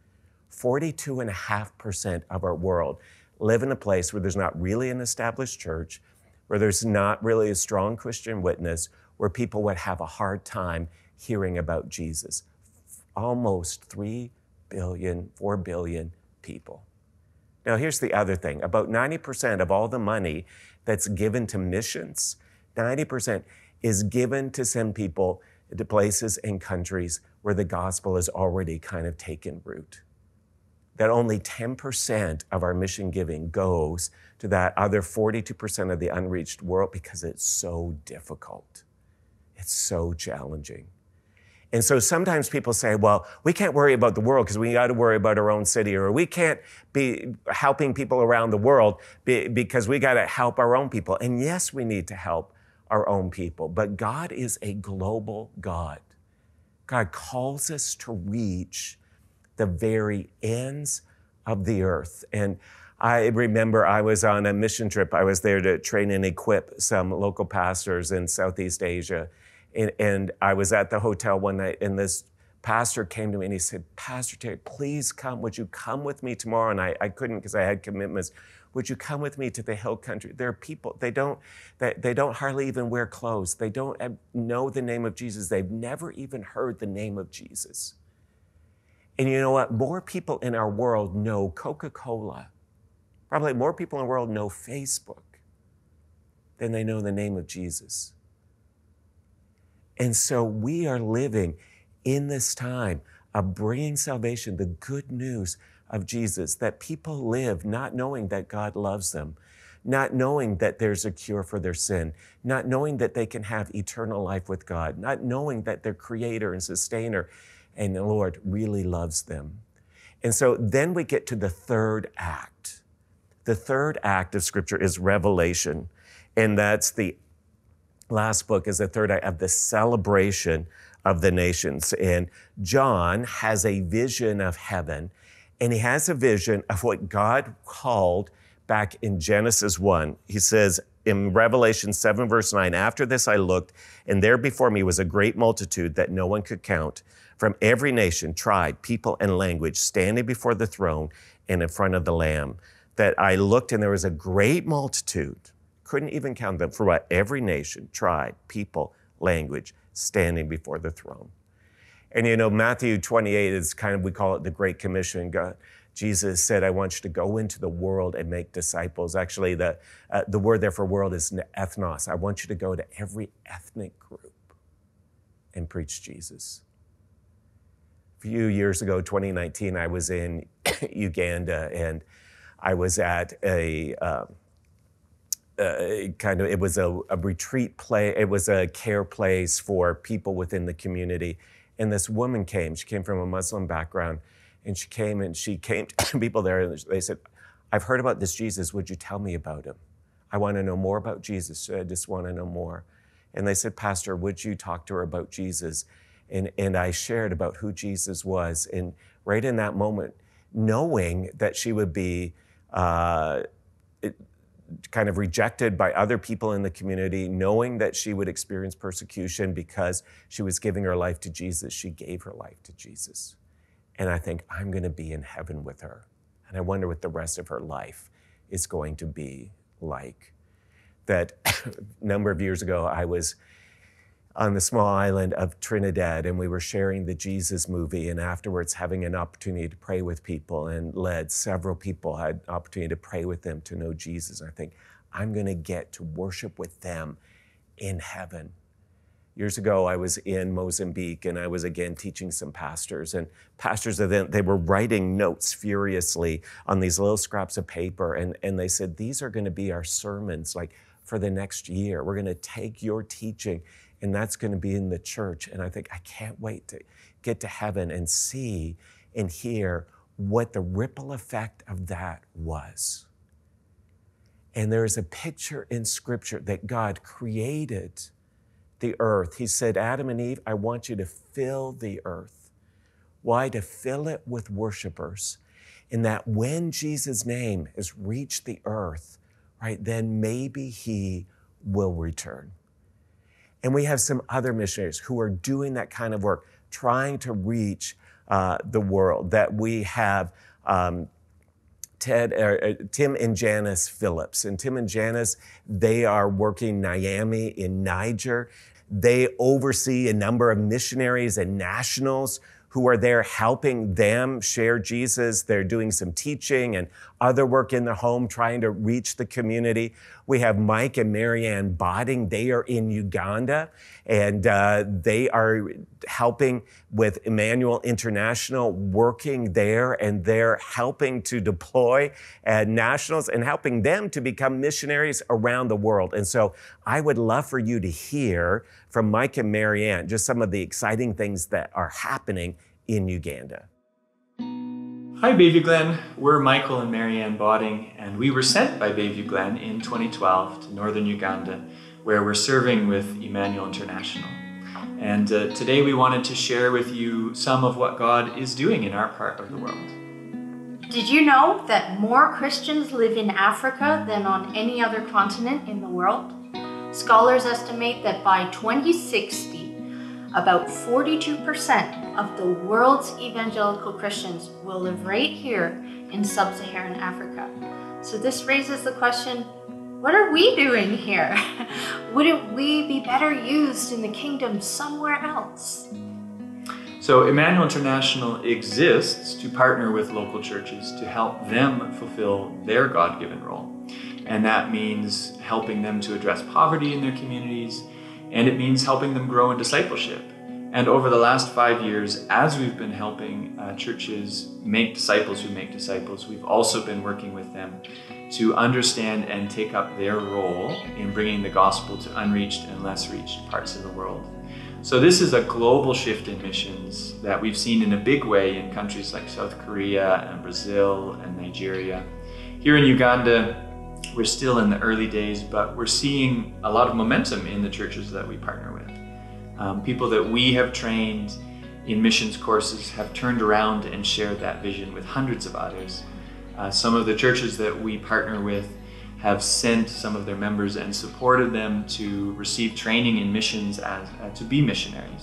42.5% of our world live in a place where there's not really an established church, where there's not really a strong Christian witness, where people would have a hard time hearing about Jesus. Almost 4 billion people. Now, here's the other thing. About 90% of all the money that's given to missions, 90% is given to send people to places and countries where the gospel has already kind of taken root. That only 10% of our mission giving goes to that other 42% of the unreached world because it's so difficult. It's so challenging. And so sometimes people say, well, we can't worry about the world because we got to worry about our own city, or we can't be helping people around the world because we got to help our own people. And yes, we need to help our own people, but God is a global God. God calls us to reach the very ends of the earth. And I remember I was on a mission trip. I was there to train and equip some local pastors in Southeast Asia. And I was at the hotel one night, and this pastor came to me and he said, Pastor Terry, please come. Would you come with me tomorrow? And I couldn't because I had commitments. Would you come with me to the hill country? There are people, they don't hardly even wear clothes. They don't know the name of Jesus. They've never even heard the name of Jesus. And you know what? More people in our world know Coca-Cola. Probably more people in the world know Facebook than they know the name of Jesus. And so we are living in this time of bringing salvation, the good news of Jesus, that people live not knowing that God loves them, not knowing that there's a cure for their sin, not knowing that they can have eternal life with God, not knowing that their creator and sustainer and the Lord really loves them. And so then we get to the third act. The third act of Scripture is Revelation, and that's the last book is the third act of the celebration of the nations. And John has a vision of heaven, and he has a vision of what God called back in Genesis 1. He says in Revelation 7, verse 9, after this I looked, and there before me was a great multitude that no one could count, from every nation, tribe, people, and language, standing before the throne and in front of the Lamb. That I looked, and there was a great multitude, couldn't even count them, for what? Every nation, tribe, people, language, standing before the throne. And you know, Matthew 28 is kind of, we call it the Great Commission. Jesus said, I want you to go into the world and make disciples. Actually, the word there for world is ethnos. I want you to go to every ethnic group and preach Jesus. A few years ago, 2019, I was in Uganda, and I was at it was a retreat play. It was a care place for people within the community. And this woman came. She came from a Muslim background, and she came to people there, and they said, I've heard about this Jesus. Would you tell me about him? I want to know more about Jesus. I just want to know more. And they said, Pastor, would you talk to her about Jesus? And I shared about who Jesus was. And right in that moment, knowing that she would be kind of rejected by other people in the community, knowing that she would experience persecution because she was giving her life to Jesus, she gave her life to Jesus. And I think, I'm going to be in heaven with her. And I wonder what the rest of her life is going to be like. That a number of years ago, I was on the small island of Trinidad, and we were sharing the Jesus movie, and afterwards having an opportunity to pray with people, and led several people, had an opportunity to pray with them to know Jesus. I think, I'm going to get to worship with them in heaven. Years ago, I was in Mozambique, and I was again teaching some pastors, and pastors, they were writing notes furiously on these little scraps of paper, and they said, these are going to be our sermons, like for the next year. We're going to take your teaching, and that's going to be in the church. And I think, I can't wait to get to heaven and see and hear what the ripple effect of that was. And there is a picture in Scripture that God created the earth. He said, Adam and Eve, I want you to fill the earth. Why? To fill it with worshipers. And that when Jesus' name has reached the earth, right, then maybe he will return. And we have some other missionaries who are doing that kind of work, trying to reach the world. That we have Tim and Janice Phillips. And Tim and Janice, they are working Niamey in Niger. They oversee a number of missionaries and nationals who are there helping them share Jesus. They're doing some teaching and other work in the home, trying to reach the community. We have Mike and Marianne Botting. They are in Uganda, and they are helping with Emmanuel International working there, and they're helping to deploy nationals and helping them to become missionaries around the world. And so I would love for you to hear from Mike and Marianne just some of the exciting things that are happening in Uganda. Hi Bayview Glen, we're Michael and Marianne Botting, and we were sent by Bayview Glen in 2012 to northern Uganda, where we're serving with Emmanuel International. And today we wanted to share with you some of what God is doing in our part of the world. Did you know that more Christians live in Africa than on any other continent in the world? Scholars estimate that by 2060, about 42% of the world's evangelical Christians will live right here in sub-Saharan Africa. So this raises the question, what are we doing here? Wouldn't we be better used in the kingdom somewhere else? So Emmanuel International exists to partner with local churches to help them fulfill their God-given role. And that means helping them to address poverty in their communities, and it means helping them grow in discipleship. And over the last 5 years, as we've been helping churches make disciples who make disciples, we've also been working with them to understand and take up their role in bringing the gospel to unreached and less reached parts of the world. So this is a global shift in missions that we've seen in a big way in countries like South Korea and Brazil and Nigeria. Here in Uganda, we're still in the early days, but we're seeing a lot of momentum in the churches that we partner with. People that we have trained in missions courses have turned around and shared that vision with hundreds of others. Some of the churches that we partner with have sent some of their members and supported them to receive training in missions to be missionaries.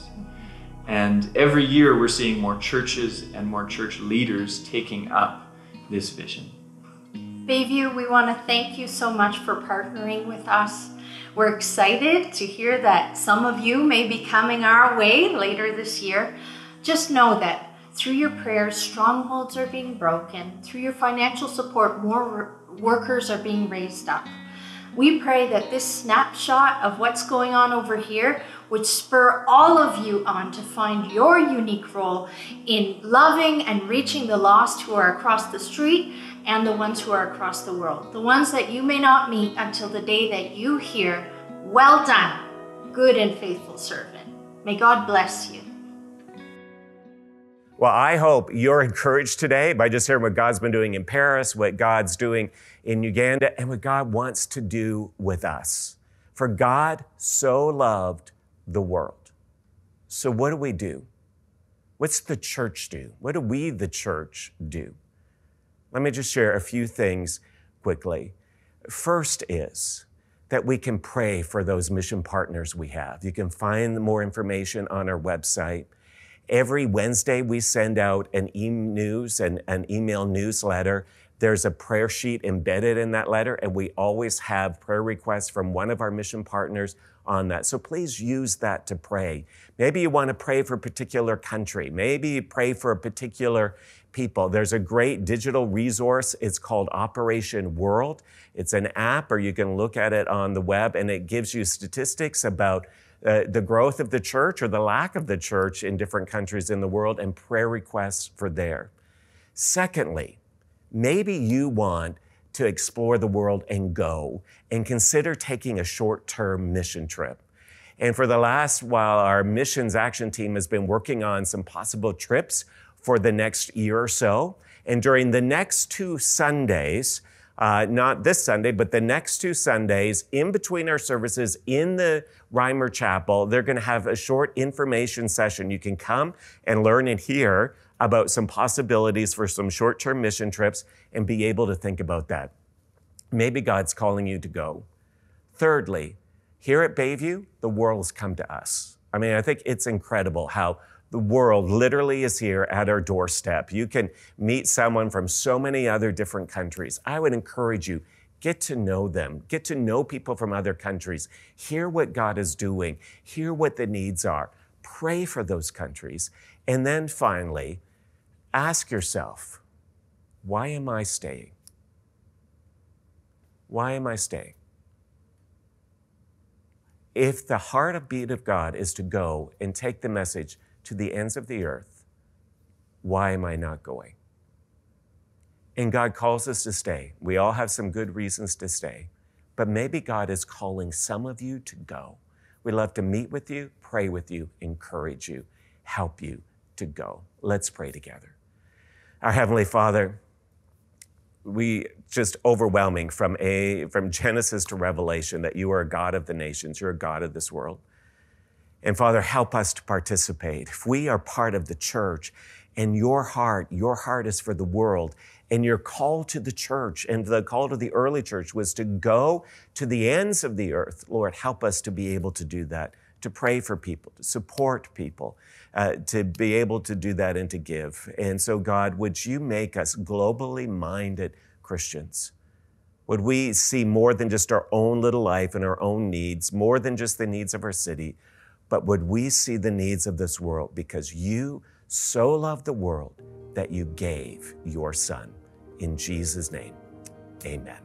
And every year we're seeing more churches and more church leaders taking up this vision. Bayview, we want to thank you so much for partnering with us. We're excited to hear that some of you may be coming our way later this year. Just know that through your prayers, strongholds are being broken. Through your financial support, more workers are being raised up. We pray that this snapshot of what's going on over here would spur all of you on to find your unique role in loving and reaching the lost who are across the street and the ones who are across the world. The ones that you may not meet until the day that you hear, "Well done, good and faithful servant." May God bless you. Well, I hope you're encouraged today by just hearing what God's been doing in Paris, what God's doing in Uganda, and what God wants to do with us. For God so loved the world. So what do we do? What's the church do? What do we, the church, do? Let me just share a few things quickly. First is that we can pray for those mission partners we have. You can find more information on our website. Every Wednesday, we send out an e-news and an email newsletter. There's a prayer sheet embedded in that letter, and we always have prayer requests from one of our mission partners on that. So please use that to pray. Maybe you want to pray for a particular country. Maybe you pray for a particular people. There's a great digital resource. It's called Operation World. It's an app, or you can look at it on the web, and it gives you statistics about the growth of the church or the lack of the church in different countries in the world, and prayer requests for there. Secondly, maybe you want to explore the world and go and consider taking a short-term mission trip. And for the last while, our missions action team has been working on some possible trips for the next year or so. And during the next 2 Sundays, not this Sunday, but the next 2 Sundays, in between our services in the Reimer Chapel, they're going to have a short information session. You can come and learn and hear about some possibilities for some short-term mission trips and be able to think about that. Maybe God's calling you to go. Thirdly, here at Bayview, the world's come to us. I mean, I think it's incredible how the world literally is here at our doorstep. You can meet someone from so many other different countries. I would encourage you, get to know them, get to know people from other countries, hear what God is doing, hear what the needs are, pray for those countries. And then finally, ask yourself, why am I staying? Why am I staying? If the heartbeat of God is to go and take the message to the ends of the earth, why am I not going? And God calls us to stay. We all have some good reasons to stay, but maybe God is calling some of you to go. We'd love to meet with you, pray with you, encourage you, help you to go. Let's pray together. Our Heavenly Father, we just overwhelming from Genesis to Revelation that you are a God of the nations, you're a God of this world. And Father, help us to participate. If we are part of the church and your heart is for the world, and your call to the church and the call to the early church was to go to the ends of the earth. Lord, help us to be able to do that, to pray for people, to support people, to be able to do that and to give. And so, God, would you make us globally minded Christians? Would we see more than just our own little life and our own needs, more than just the needs of our city, but would we see the needs of this world because you so loved the world that you gave your Son. In Jesus' name, amen.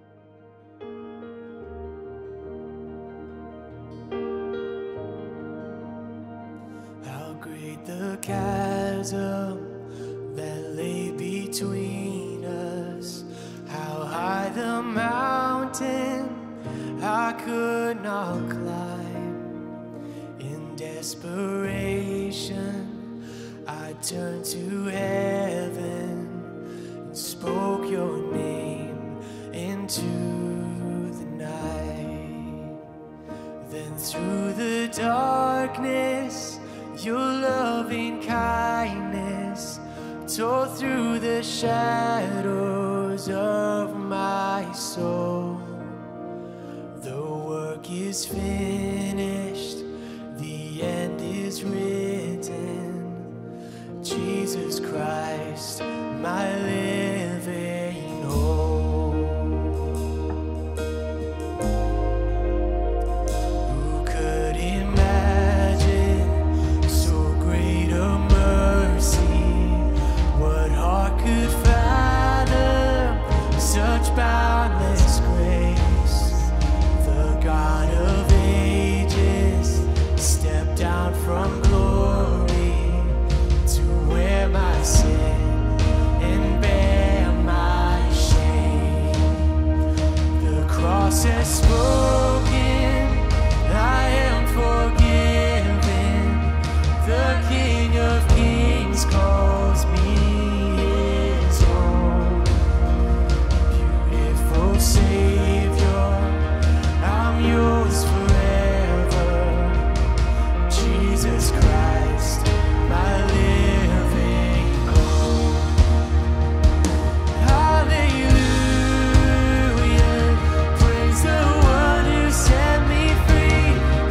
How great the chasm that lay between us, how high the mountain I could not climb. In desperation, I turned to heaven and spoke your name into the night. Then through the darkness, your loving kindness tore through the shadows of my soul. The work is finished, the end is written. Jesus Christ, my living hope. Who could imagine so great a mercy? What heart could fathom such boundless grace? The God of ages stepped down from glory to wear my sin and bear my shame. The cross has spoken, I am forgiven. The King of Kings calls me his own. Beautiful Savior, I'm yours forever. Jesus Christ, my living hope. Hallelujah, praise the one who set me free.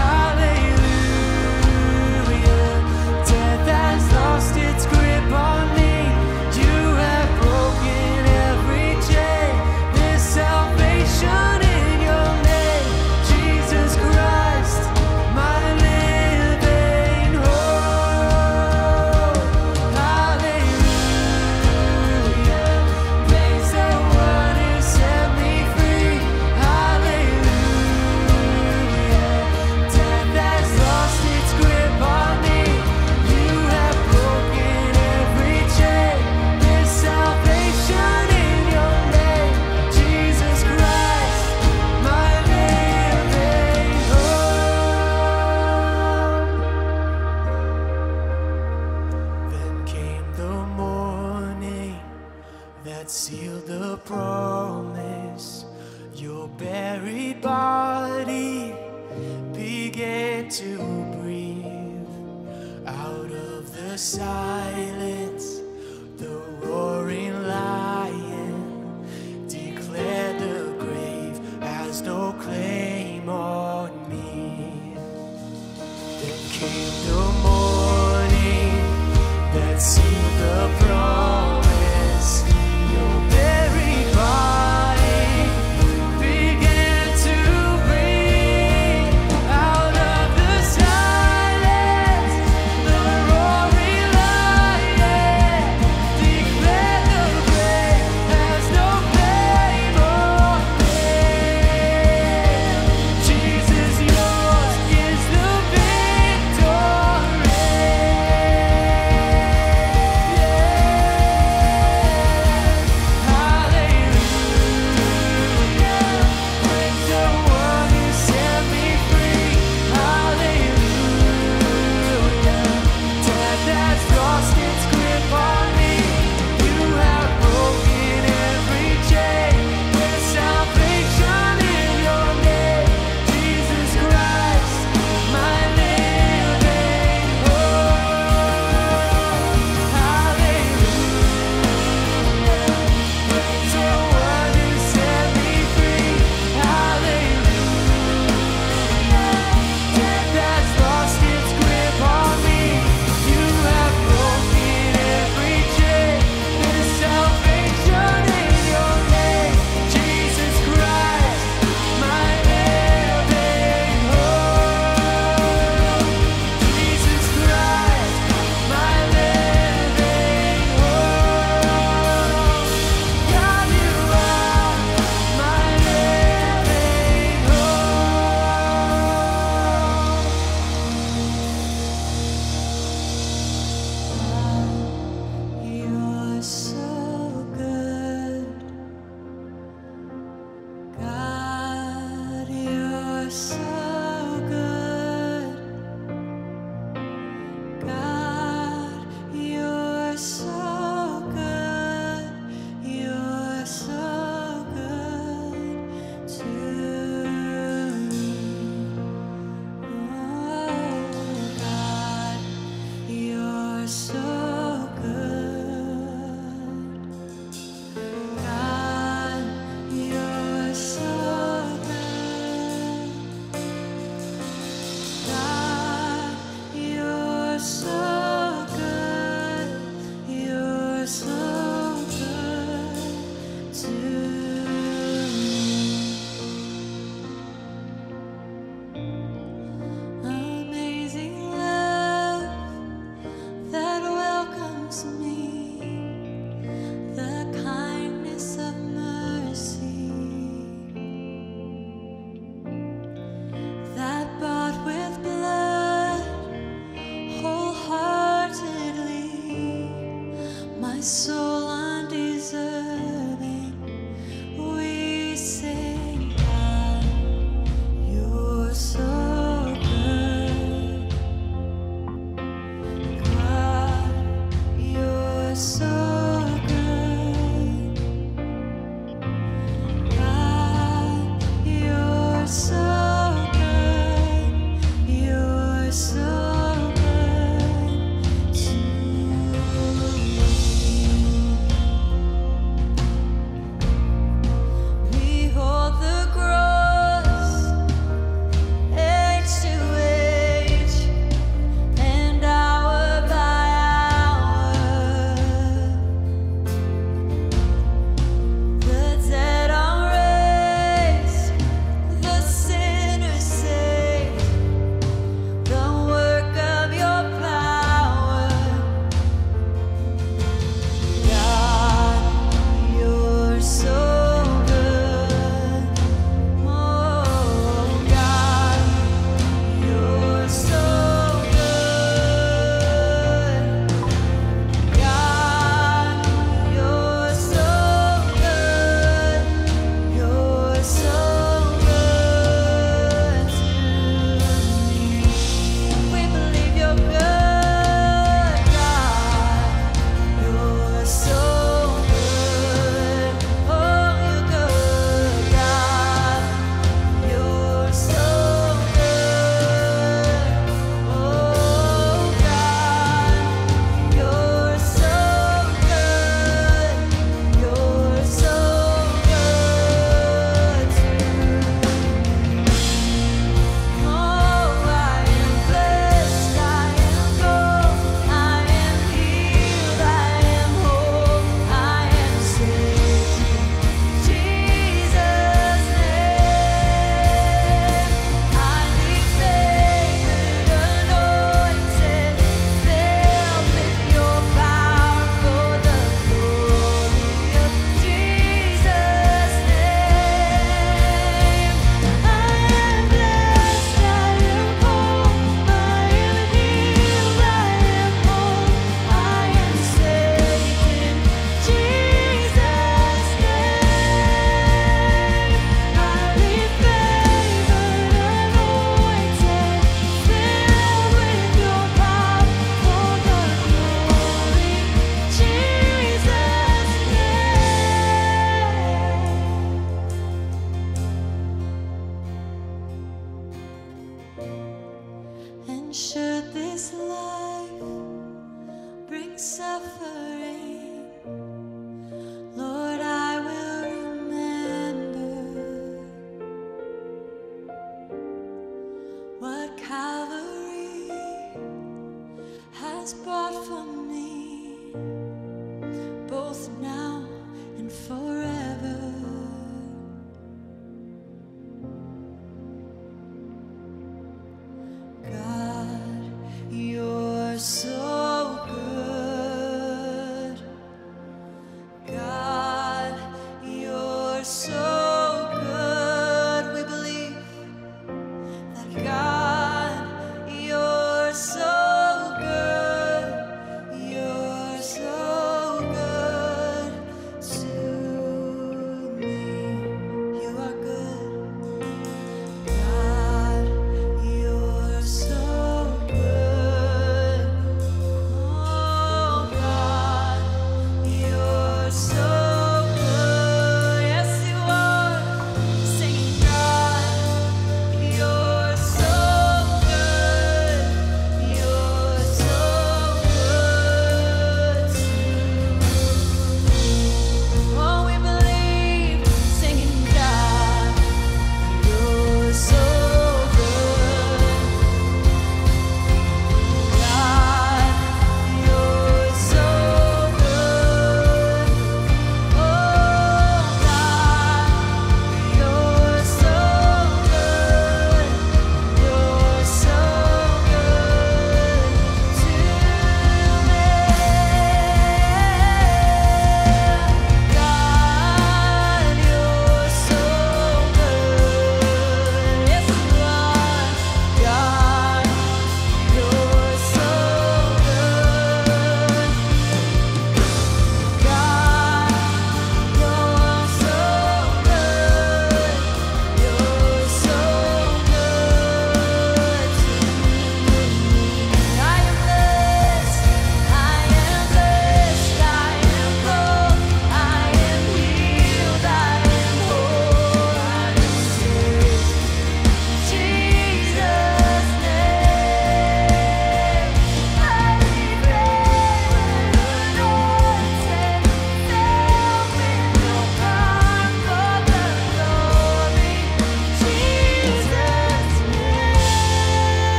Hallelujah, death has lost its grip on me. You have broken every chain. There's salvation in your name, Jesus Christ, my living hope. Hallelujah, praise the one who set me free. Hallelujah, death has lost its grip on me. You have broken every chain. There's salvation in your name, Jesus Christ, my living hope. Then came the morning that sealed the promise. Your buried body began to breathe. Out of the silence, the roaring lion declared the grave has no claim on me. Then came the morning that sealed the promise. Your buried body began to breathe. Out of the silence, the roaring lion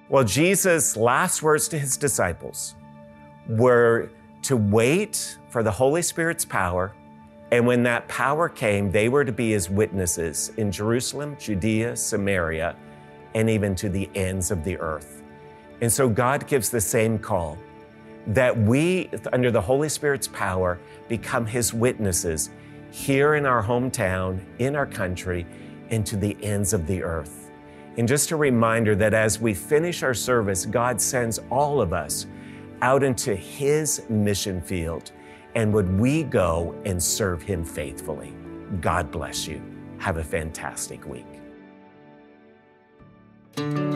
Well, Jesus' last words to his disciples were to wait for the Holy Spirit's power. And when that power came, they were to be his witnesses in Jerusalem, Judea, Samaria, and even to the ends of the earth. And so God gives the same call that we, under the Holy Spirit's power, become his witnesses here in our hometown, in our country, and to the ends of the earth. And just a reminder that as we finish our service, God sends all of us out into his mission field. And would we go and serve him faithfully? God bless you. Have a fantastic week.